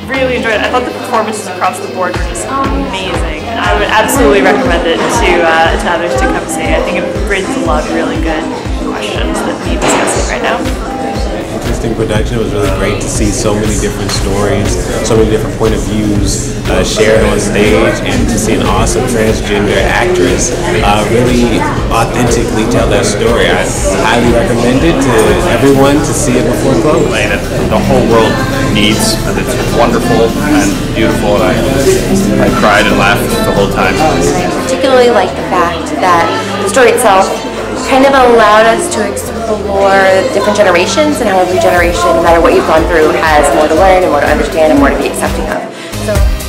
really enjoyed it. I thought the performances across the board were just amazing. I would absolutely recommend it to others to come see. I think it raises a lot of really good questions that need discussing right now. Interesting production. It was really great to see so many different stories, so many different point of views shared on stage, and to see an awesome transgender actress really authentically tell that story. I highly recommend it to everyone to see it before it closes. The whole world needs, and it's wonderful and beautiful, and I cried and laughed the whole time. I particularly like the fact that the story itself kind of allowed us to explore different generations, and how every generation, no matter what you've gone through, has more to learn and more to understand and more to be accepting of. So